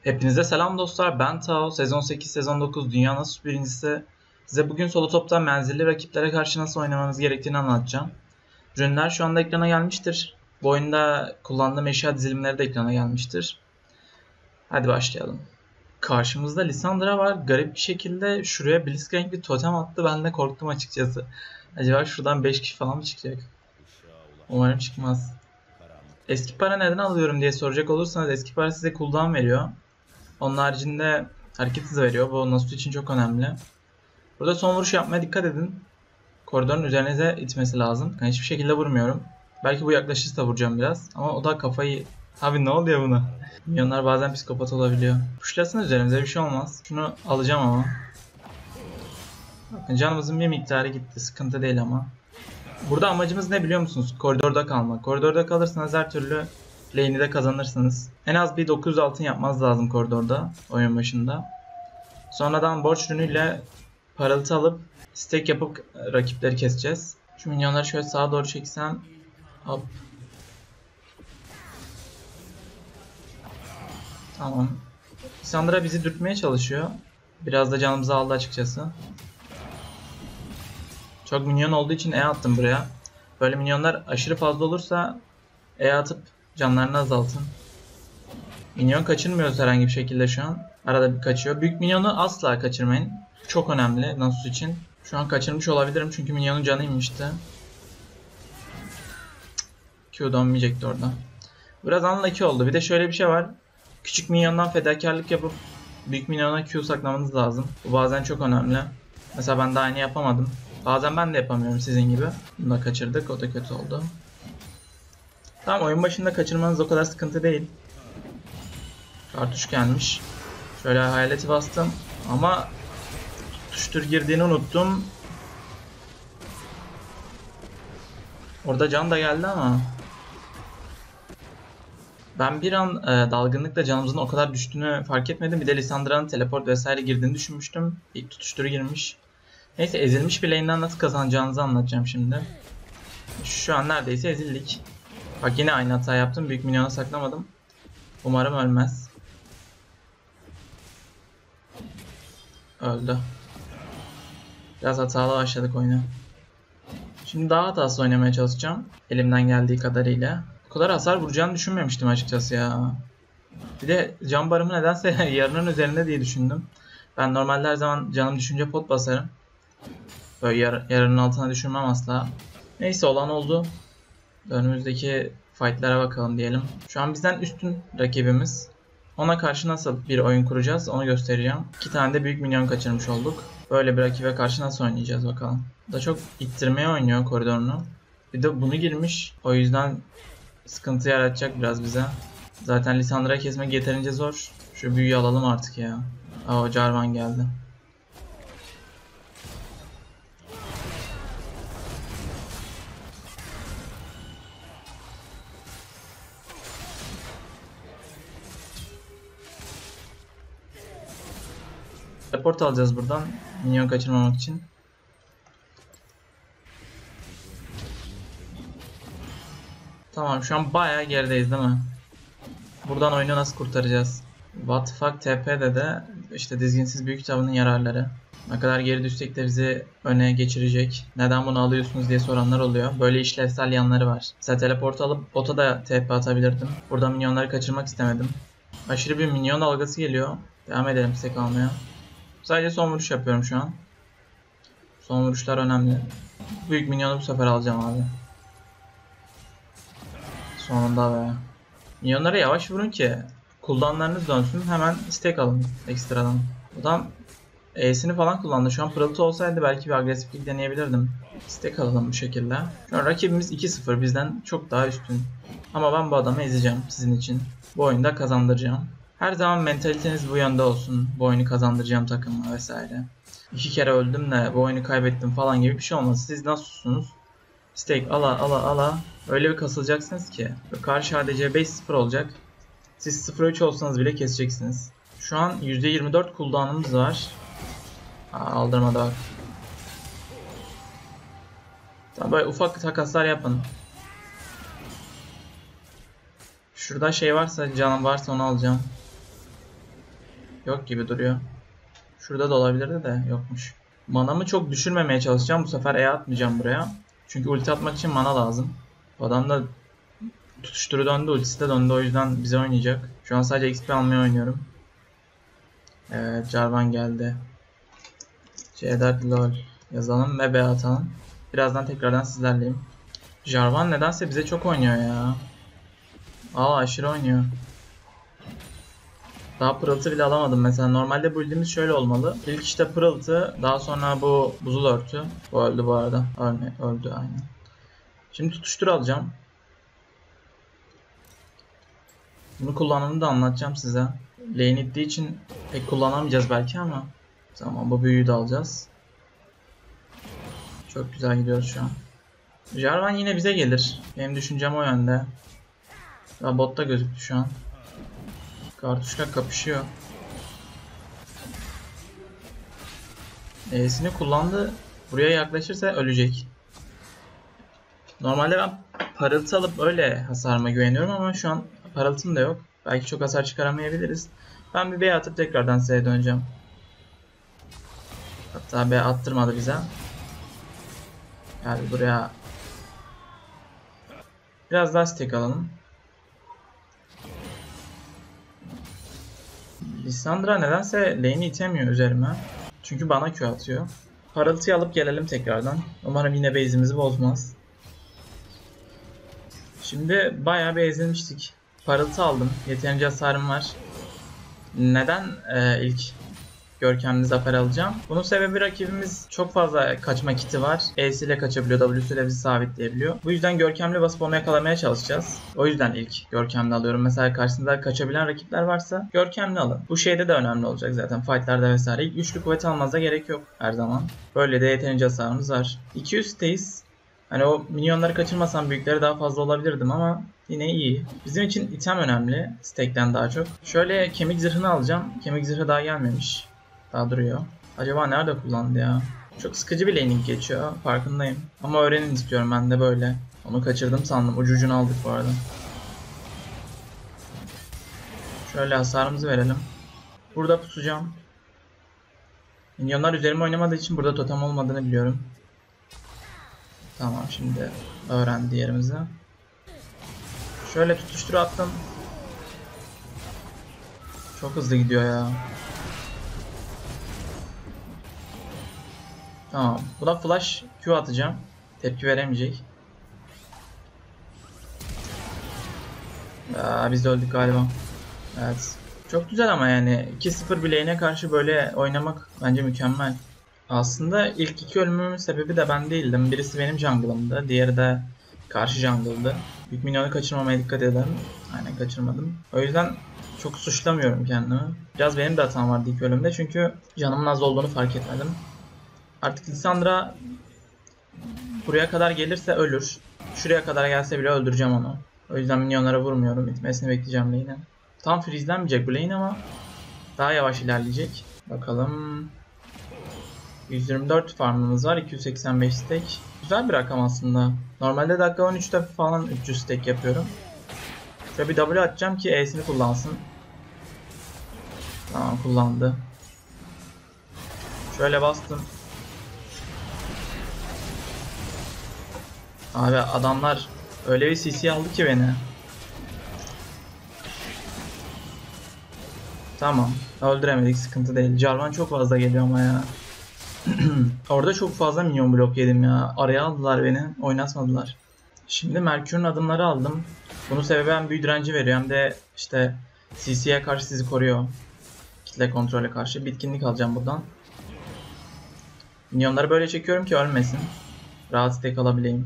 Hepinize selam dostlar. Ben Tao. Sezon 8, sezon 9 Dünya Nasıl birincisi. Size bugün solo topta menzilli rakiplere karşı nasıl oynamanız gerektiğini anlatacağım. Ürünler şu anda ekrana gelmiştir. Bu oyunda kullandığım eşya dizilimleri de ekrana gelmiştir. Hadi başlayalım. Karşımızda Lissandra var. Garip bir şekilde şuraya Blitzcrank bir totem attı. Ben de korktum açıkçası. Acaba şuradan 5 kişi falan mı çıkacak? Umarım çıkmaz. Eski para neden alıyorum diye soracak olursanız eski para size cooldown veriyor. Onun haricinde hareket hızı veriyor. Bu Nasus için çok önemli. Burada son vuruş yapmaya dikkat edin. Koridorun üzerinize itmesi lazım. Yani hiçbir şekilde vurmuyorum. Belki bu yaklaşırsa vuracağım biraz. Ama o da kafayı... Abi ne oluyor buna? Milyonlar bazen psikopat olabiliyor. Kuşlasın üzerimize bir şey olmaz. Şunu alacağım ama. Bakın canımızın bir miktarı gitti. Sıkıntı değil ama. Burada amacımız ne biliyor musunuz? Koridorda kalmak. Koridorda kalırsanız her türlü lane'i de kazanırsınız. En az bir 900 altın yapmanız lazım koridorda. Oyun başında. Sonradan borç ürünüyle parıltı alıp stack yapıp rakipleri keseceğiz. Şu minyonları şöyle sağa doğru çeksem. Hop. Tamam. Sandra bizi dürtmeye çalışıyor. Biraz da canımızı aldı açıkçası. Çok minyon olduğu için E attım buraya. Böyle minyonlar aşırı fazla olursa E atıp canlarını azaltın. Minyon kaçırmıyoruz herhangi bir şekilde şu an. Arada bir kaçıyor. Büyük minyonu asla kaçırmayın. Çok önemli Nasus için. Şu an kaçırmış olabilirim çünkü minyonun canı inmişti. Q dönmeyecekti orada. Biraz unlucky oldu. Bir de şöyle bir şey var. Küçük minyondan fedakarlık yapıp büyük minyona Q saklamanız lazım. Bu bazen çok önemli. Mesela ben de aynı yapamadım. Bazen ben de yapamıyorum sizin gibi. Bunu da kaçırdık. O da kötü oldu. Tamam, oyun başında kaçırmanız o kadar sıkıntı değil. Kartuş gelmiş. Şöyle hayaleti bastım. Ama tutuştur girdiğini unuttum. Orada can da geldi ama. Ben bir an dalgınlıkla canımızın o kadar düştüğünü fark etmedim. Bir de Lissandra'nın teleport vesaire girdiğini düşünmüştüm. İlk tutuşturu girmiş. Neyse, ezilmiş bir lane'den nasıl kazanacağınızı anlatacağım şimdi. Şu an neredeyse ezildik. Bak yine aynı hata yaptım. Büyük minyona saklamadım. Umarım ölmez. Öldü. Biraz hatalı başladık oyuna. Şimdi daha hatasız oynamaya çalışacağım. Elimden geldiği kadarıyla. O kadar hasar vuracağını düşünmemiştim açıkçası ya. Bir de can barımı nedense yarının üzerinde diye düşündüm. Ben normalde her zaman canım düşünce pot basarım. Böyle yarının altına düşürmem asla. Neyse, olan oldu. Önümüzdeki fightlara bakalım diyelim. Şu an bizden üstün rakibimiz. Ona karşı nasıl bir oyun kuracağız onu göstereceğim. 2 tane de büyük minyon kaçırmış olduk. Böyle bir rakibe karşı nasıl oynayacağız bakalım. Da çok ittirmeye oynuyor koridorunu. Bir de bunu girmiş. O yüzden sıkıntı yaratacak biraz bize. Zaten Lissandra'yı kesmek yeterince zor. Şu büyüyü alalım artık ya. Aa, Jarvan geldi. Report alacağız buradan. Minyon kaçırmamak için. Tamam, şu an bayağı gerideyiz değil mi? Buradan oyunu nasıl kurtaracağız? What the fuck TP'de de işte dizginsiz büyük kitabının yararları. Ne kadar geri düşsek de bizi öne geçirecek. Neden bunu alıyorsunuz diye soranlar oluyor. Böyle işlevsel yanları var. Mesela teleport alıp bota da TP atabilirdim. Burada minyonları kaçırmak istemedim. Aşırı bir minyon dalgası geliyor. Devam edelim stack almaya. Sadece son vuruş yapıyorum şu an. Son vuruşlar önemli. Büyük minyonu bu sefer alacağım abi. Sonunda be. Minyonlara yavaş vurun ki cooldownlarınız dönsün, hemen stack alın ekstradan. Adam E'sini falan kullandı. Şu an pırıltı olsaydı belki bir agresiflik deneyebilirdim. Stack alalım bu şekilde. Şu an rakibimiz 2-0, bizden çok daha üstün. Ama ben bu adamı ezeceğim sizin için. Bu oyunda kazandıracağım. Her zaman mentaliteniz bu yönde olsun. Bu oyunu kazandıracağım takımı vesaire. 2 kere öldüm de bu oyunu kaybettim falan gibi bir şey olmaz. Siz nasılsınız? Stack ala öyle bir kasılacaksınız ki karşı ADC 5-0 olacak. Siz 0-3 olsanız bile keseceksiniz. Şu an %24 cooldown'ımız var. Aldırmadı bak. Tamam, böyle ufak takaslar yapın. Şurada şey varsa, canım varsa onu alacağım. Yok gibi duruyor. Şurada da olabilirdi de yokmuş. Manamı çok düşürmemeye çalışacağım. Bu sefer E atmayacağım buraya. Çünkü ulti atmak için mana lazım. Bu adam da tutuşturu döndü, ultisi de döndü. O yüzden bize oynayacak. Şu an sadece XP almaya oynuyorum. Evet, Jarvan geldi. Cedar lol yazalım ve B atalım. Birazdan tekrardan sizlerleyim. Jarvan nedense bize çok oynuyor ya. Aşırı oynuyor. Daha pırıltı bile alamadım mesela. Normalde build'imiz şöyle olmalı. İlk işte pırıltı, daha sonra bu buzul örtü. Bu öldü bu arada. Öldü aynen. Şimdi tutuştur alacağım. Bunu kullanımını da anlatacağım size. Lane ittiği için pek kullanamayacağız belki ama. Tamam, bu büyüyü de alacağız. Çok güzel gidiyoruz şu an. Jarvan yine bize gelir. Benim düşüncem o yönde. Daha botta gözüktü şu an. Kartuşla kapışıyor. E'sini kullandı. Buraya yaklaşırsa ölecek. Normalde ben parıltı alıp öyle hasarıma güveniyorum ama şu an parıltım da yok. Belki çok hasar çıkaramayabiliriz. Ben bir B atıp tekrardan S'ye döneceğim. Hatta B attırmadı bize. Yani buraya biraz daha stack alalım. Lissandra nedense lane'i itemiyor üzerime. Çünkü bana Q atıyor. Parıltıyı alıp gelelim tekrardan. Umarım yine base'imizi bozmaz. Şimdi bayağı bir ezilmiştik. Parıltı aldım. Yeterince hasarım var. Neden ilk görkemli zafer alacağım? Bunun sebebi rakibimiz çok fazla kaçma kiti var. E'siyle kaçabiliyor, W'siyle bizi sabitleyebiliyor. Bu yüzden görkemli basıp onu yakalamaya çalışacağız. O yüzden ilk görkemli alıyorum. Mesela karşısında kaçabilen rakipler varsa görkemli alın. Bu şeyde de önemli olacak zaten. Fightlarda vesaire. İlk güçlü kuvvet almanıza gerek yok her zaman. Böyle de yeterince hasarımız var. 200'teyiz. Hani o minyonları kaçırmasam büyükleri daha fazla olabilirdim ama yine iyi. Bizim için item önemli. Stack'ten daha çok. Şöyle kemik zırhını alacağım. Kemik zırhı daha gelmemiş. Daha duruyor. Acaba nerede kullandı ya? Çok sıkıcı bir laning geçiyor. Farkındayım. Ama öğrenin istiyorum ben de böyle. Onu kaçırdım sandım. Ucucunu aldık bu arada. Şöyle hasarımızı verelim. Burada pusacağım. Minyonlar üzerime oynamadığı için burada totem olmadığını biliyorum. Tamam, şimdi öğrendi yerimizi. Şöyle tutuştur attım. Çok hızlı gidiyor ya. Tamam. Buna flash Q atacağım. Tepki veremeyecek. Biz de öldük galiba. Evet. Çok güzel ama yani 2-0 bir lane'e karşı böyle oynamak bence mükemmel. Aslında ilk iki ölümümün sebebi de ben değildim. Birisi benim jungle'ımdı. Diğeri de karşı jungle'dı. Büyük minyonu kaçırmamaya dikkat edelim. Aynen, kaçırmadım. O yüzden çok suçlamıyorum kendimi. Biraz benim de hatam vardı ilk ölümde çünkü canımın az olduğunu fark etmedim. Artık Lissandra buraya kadar gelirse ölür. Şuraya kadar gelse bile öldüreceğim onu. O yüzden minyonlara vurmuyorum. Bitmesini bekleyeceğim lane'in. Tam freezelenmeyecek bu lane ama daha yavaş ilerleyecek. Bakalım. 124 farmımız var. 285 stack. Güzel bir rakam aslında. Normalde dakika 13'te falan 300 stack yapıyorum. Şöyle bir W atacağım ki E'sini kullansın. Tamam, kullandı. Şöyle bastım. Abi adamlar öyle bir CC aldı ki beni. Tamam. Öldüremedik, sıkıntı değil. Jarvan çok fazla geliyor ama ya. Orada çok fazla minyon blok yedim ya. Araya aldılar beni. Oynatmadılar. Şimdi Merkür'ün adımları aldım. Bunun sebebi hem büyü direnci veriyor hem de işte CC'ye karşı sizi koruyor. Kitle kontrole karşı. Bitkinlik alacağım buradan. Minyonları böyle çekiyorum ki ölmesin. Rahat stack alabileyim.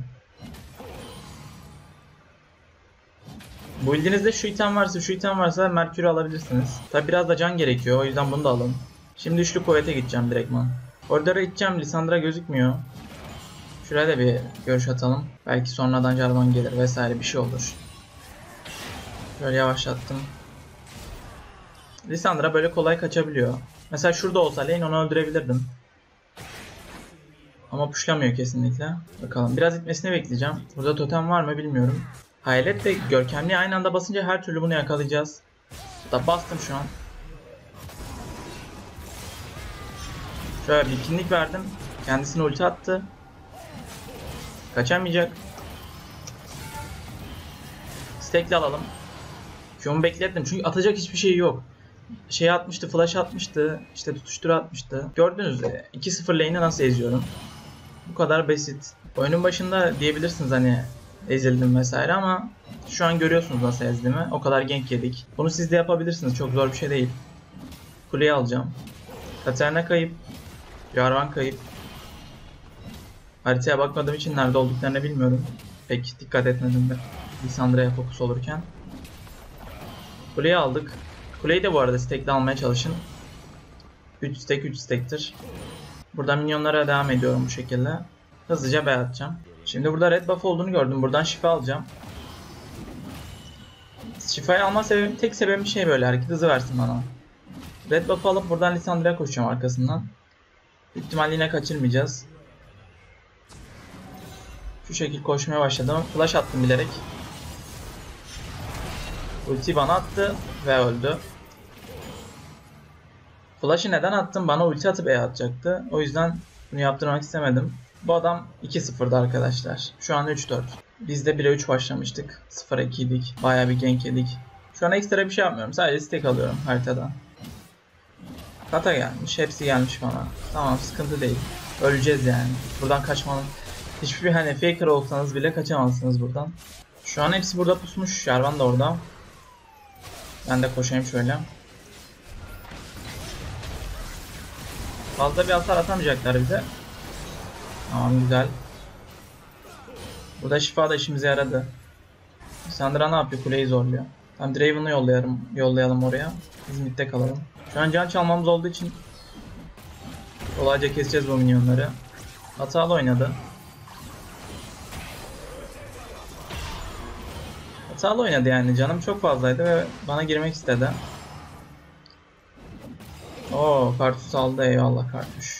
Bu build'inizde şu item varsa Merkür'ü alabilirsiniz. Tabi biraz da can gerekiyor, o yüzden bunu da alın. Şimdi üçlü kuvvete gideceğim direktman. Koridora gideceğim, Lissandra gözükmüyor. Şuraya da bir görüş atalım. Belki sonradan Jarvan gelir vesaire bir şey olur. Şöyle yavaşlattım. Lissandra böyle kolay kaçabiliyor. Mesela şurada olsa lane onu öldürebilirdim. Ama pushlamıyor kesinlikle. Bakalım, biraz itmesini bekleyeceğim. Burada totem var mı bilmiyorum. Hayalet ve görkemli aynı anda basınca her türlü bunu yakalayacağız. Hatta bastım şu an. Şöyle bir kinlik verdim. Kendisine ulti attı. Kaçamayacak. Stack'le alalım. Q'mu beklettim çünkü atacak hiçbir şey yok. Şey atmıştı, flash atmıştı, işte tutuştura atmıştı. Gördünüz 2-0 lane'i nasıl eziyorum. Bu kadar basit. Oyunun başında diyebilirsiniz hani ezildim vesaire ama şu an görüyorsunuz nasıl ezdiğimi. O kadar gank yedik. Bunu siz de yapabilirsiniz. Çok zor bir şey değil. Kuleyi alacağım. Katarina kayıp. Jarvan kayıp. Haritaya bakmadığım için nerede olduklarını bilmiyorum. Pek dikkat etmedim de. Lissandra'ya fokus olurken. Kuleyi aldık. Kuleyi de bu arada stack'le almaya çalışın. 3 stack 3 stack'tir. Burada minyonlara devam ediyorum bu şekilde. Hızlıca B atacağım. Şimdi burada red buff olduğunu gördüm. Buradan şifa alacağım. Şifayı alma sebebim, tek sebebim şey böyle hareket hızı versin bana. Red buff alıp buradan Lissandra'ya koşacağım arkasından. Büyük ihtimalle yine kaçırmayacağız. Şu şekil koşmaya başladım. Flash attım bilerek. Ulti bana attı ve öldü. Flash'ı neden attım? Bana ulti atıp E atacaktı. O yüzden bunu yaptırmak istemedim. Bu adam 2-0'da arkadaşlar. Şu an 3-4. Biz de 1'e 3 başlamıştık. 0'a 2'ydik. Bayağı bir gank yedik. Şu an ekstra bir şey yapmıyorum. Sadece stack alıyorum haritada. Kata gelmiş. Hepsi gelmiş bana. Tamam, sıkıntı değil. Öleceğiz yani. Buradan kaçmanın. Hiçbir hani faker olsanız bile kaçamazsınız buradan. Şu an hepsi burada pusmuş. Jarvan da orada. Ben de koşayım şöyle. Fazla bir hasar atamayacaklar bize. Tamam, güzel. Burada şifa da işimize yaradı. Sandra ne yapıyor? Kuleyi zorluyor. Tamam, Draven'ı yollayalım oraya. Biz midde kalalım. Şu an can çalmamız olduğu için kolayca keseceğiz bu minyonları. Hatalı oynadı. Hatalı oynadı yani. Canım çok fazlaydı ve bana girmek istedi. Oo, Kartuş aldı, eyvallah Kartuş.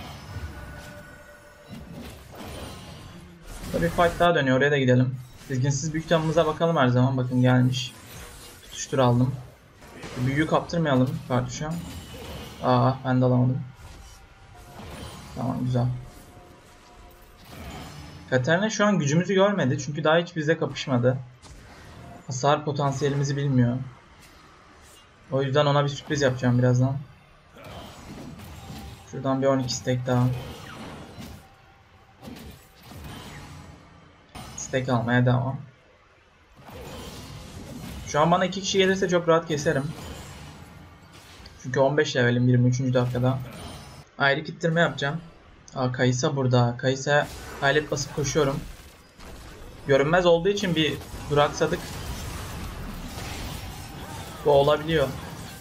Burada bir fight daha dönüyor, oraya da gidelim. Dizginsiz büyük canımıza bakalım her zaman. Bakın gelmiş. Tutuştur aldım. Büyüyü kaptırmayalım Kartuş'a. Aa, ben de alamadım. Tamam, güzel. Katarina şu an gücümüzü görmedi çünkü daha hiç bizle kapışmadı. Hasar potansiyelimizi bilmiyor. O yüzden ona bir sürpriz yapacağım birazdan. Şuradan bir 12 stack daha. Stack almaya devam. Şu an bana 2 kişi gelirse çok rahat keserim. Çünkü 15 levelim 23. dakikada. Ayrı kittirme yapacağım. Aa, Kaysa burada. Kaysa hayalet basıp koşuyorum. Görünmez olduğu için bir duraksadık. Bu olabiliyor.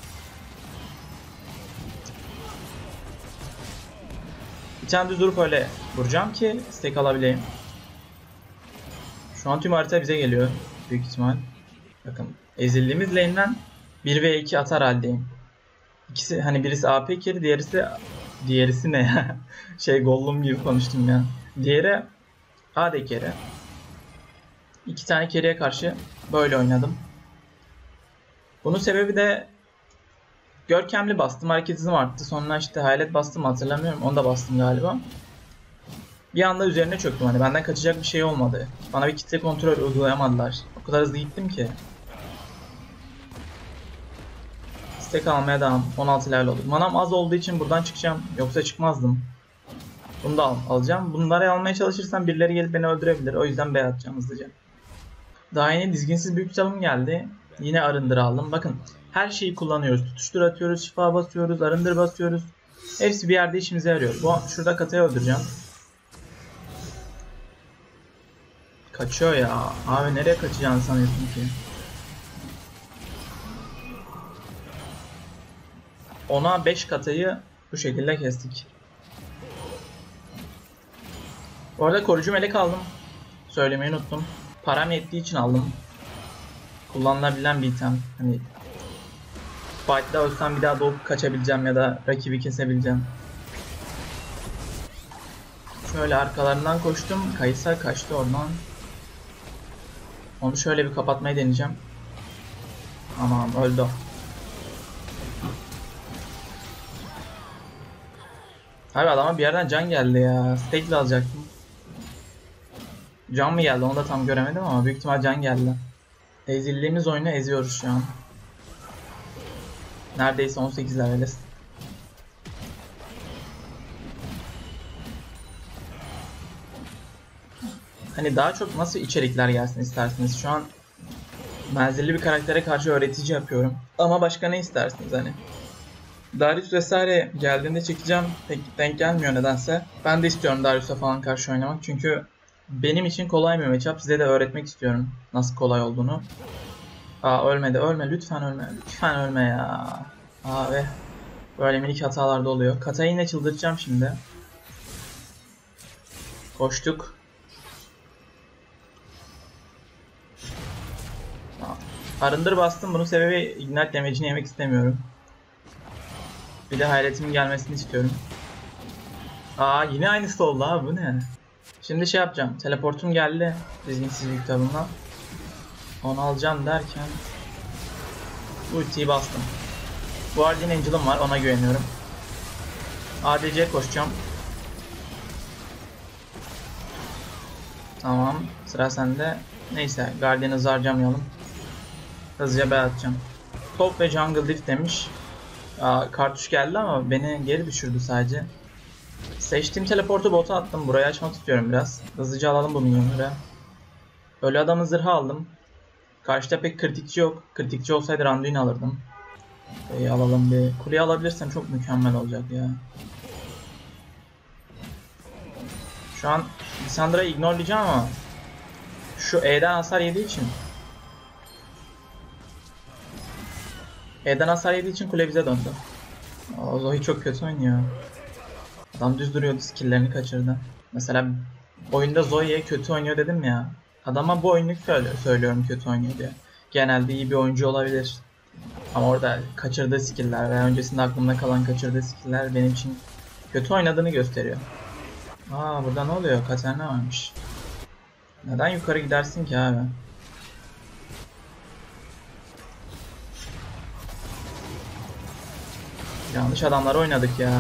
Bir tane düz durup öyle vuracağım ki stack alabileyim. Şu an tüm harita bize geliyor. Büyük ihtimal. Bakın, ezildiğimiz lane'den 1v2 atar haldeyim. İkisi hani birisi AP carry, diğerisi ne ya? Gollum gibi konuştum ya. Diğeri AD carry. 2 tane carry'e karşı böyle oynadım. Bunun sebebi de görkemli bastım, hareket hızım arttı. Sonra işte hayalet bastım, hatırlamıyorum. Onu da bastım galiba. Bir anda üzerine çöktüm, hani benden kaçacak bir şey olmadı. Bana bir kitle kontrol uygulayamadılar. O kadar hızlı gittim ki. Stack almaya devam. 16 level oldu. Manam az olduğu için buradan çıkacağım. Yoksa çıkmazdım. Bunu da alacağım. Bunları almaya çalışırsam birileri gelip beni öldürebilir. O yüzden B atacağım hızlıca. Daha yeni dizginsiz büyük çalım geldi. Yine arındır aldım. Bakın, her şeyi kullanıyoruz. Tutuştur atıyoruz, şifa basıyoruz, arındır basıyoruz. Hepsi bir yerde işimize yarıyor. Şurada Kata'yı öldüreceğim. Kaçıyor ya. Abi nereye kaçacağını sanıyorsun ki? Ona 5 Kata'yı bu şekilde kestik. Bu arada koruyucu melek aldım. Söylemeyi unuttum. Param yettiği için aldım. Kullanılabilen bir item. Hani fight'ta ölsem bir daha doğup kaçabileceğim ya da rakibi kesebileceğim. Şöyle arkalarından koştum. Kaysa kaçtı oradan. Onu şöyle bir kapatmayı deneyeceğim. Tamam, öldü. Abi adama bir yerden can geldi ya. Stack alacaktım. Can mı geldi onu da tam göremedim ama büyük ihtimal can geldi. Ezildiğimiz oyunu eziyoruz şu an. Neredeyse 18 leveliz. Hani daha çok nasıl içerikler gelsin istersiniz? Şu an menzilli bir karaktere karşı öğretici yapıyorum. Ama başka ne istersiniz hani? Darius vesaire geldiğinde çekeceğim. Pek denk gelmiyor nedense. Ben de istiyorum Darius'a falan karşı oynamak. Çünkü benim için kolay bir matchup. Size de öğretmek istiyorum nasıl kolay olduğunu. Aa ölmedi. Ölme. Lütfen ölme. Lütfen ölme ya. Abi. Böyle minik hatalar da oluyor. Katayı yine çıldırtacağım şimdi. Koştuk. Arındır bastım. Bunun sebebi ignite damage'ini yemek istemiyorum. Bir de hayretimin gelmesini istiyorum. Aa yine aynısı oldu abi bu ne? Şimdi şey yapacağım. Teleportum geldi. Dizginsiz bir kitabımla. Onu alacağım derken ultiyi bastım. Guardian Angel'ım var. Ona güveniyorum. ADC'ye koşacağım. Tamam. Sıra sende. Neyse. Guardian'ı harcamayalım. Hızlıca B atacağım. Top ve jungle diff demiş. Kartuş geldi ama beni geri düşürdü sadece. Seçtiğim teleportu bota attım. Burayı açmak istiyorum biraz. Hızlıca alalım bu minyonları. Ölü adamın zırhı aldım. Karşıda pek kritikçi yok. Kritikçi olsaydı Randuin'i alırdım. Alalım bir. Kuleyi alabilirsem çok mükemmel olacak ya. Şu an Lissandra'yı ignorlayacağım ama şu E'den hasar yediği için kule bize döndü. O Zoe çok kötü oynuyor. Adam düz duruyordu, skill'lerini kaçırdı. Mesela oyunda Zoe'ye kötü oynuyor dedim ya. Adama bu oyunu söylüyorum kötü oynuyor diye. Genelde iyi bir oyuncu olabilir. Ama orada kaçırdığı skill'ler veya öncesinde aklımda kalan kaçırdığı skill'ler benim için kötü oynadığını gösteriyor. Burada ne oluyor? Katarina varmış. Neden yukarı gidersin ki abi? Yanlış adamları oynadık ya.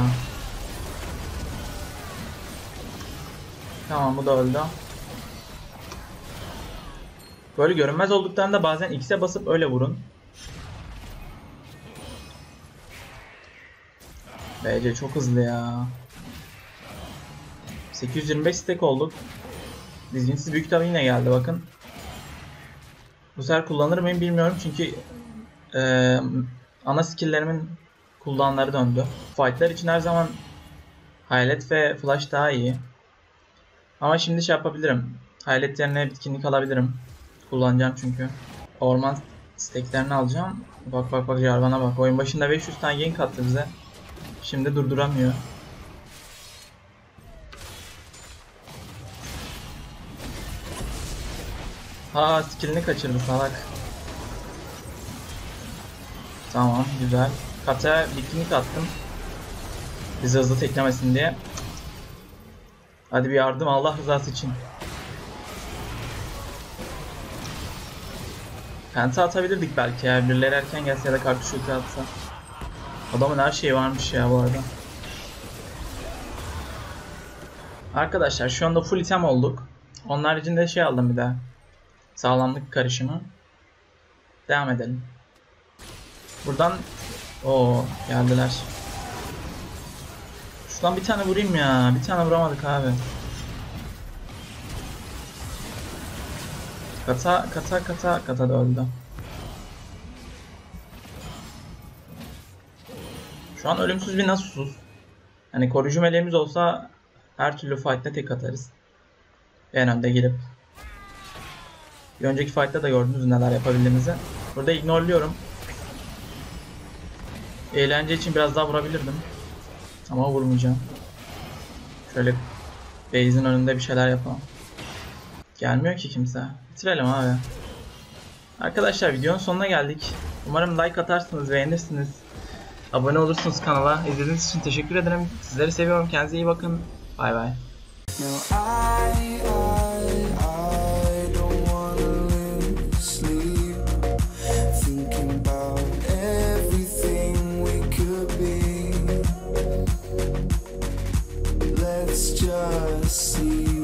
Tamam bu da öldü. Böyle görünmez olduklarında bazen X'e basıp öyle vurun. BC çok hızlı ya. 825 stack olduk. Dizginsiz büyük tabi yine geldi bakın. Bu sefer kullanır mıyım bilmiyorum çünkü ana skill'lerimin cooldown'ları döndü. Fight'lar için her zaman Hayalet ve Flash daha iyi. Ama şimdi şey yapabilirim. Hayalet yerine bitkinlik alabilirim. Kullanacağım çünkü. Orman stacklerini alacağım. Bak Jarvan'a bak. Oyun başında 500 tane gank attı bize. Şimdi durduramıyor. Skill'ini kaçırdı salak. Tamam güzel. Kataya bitkinlik attım. Bizi hızlı teklemesin diye. Hadi bir yardım Allah rızası için. Penta atabilirdik belki ya. Birileri erken gelse ya da kartuş ulti atsa. Adamın her şeyi varmış ya bu arada. Arkadaşlar şu anda full item olduk. Onun haricinde şey aldım bir daha. Sağlamlık karışımı. Devam edelim. Buradan geldiler. Şuradan bir tane vurayım ya. Bir tane vuramadık abi. Kata da öldü. Şu an ölümsüz bir Nasus'uz. Hani koruyucu meleğimiz olsa her türlü fight'te tek atarız. En önde girip. Bir önceki fight'ta da gördünüz neler yapabildiğimizi. Burada ignorluyorum. Eğlence için biraz daha vurabilirdim. Ama vurmayacağım. Şöyle base'in önünde bir şeyler yapalım. Gelmiyor ki kimse. Bitirelim abi. Arkadaşlar videonun sonuna geldik. Umarım like atarsınız, beğenirsiniz. Abone olursunuz kanala. İzlediğiniz için teşekkür ederim. Sizleri seviyorum. Kendinize iyi bakın. Bay bay. Let's just see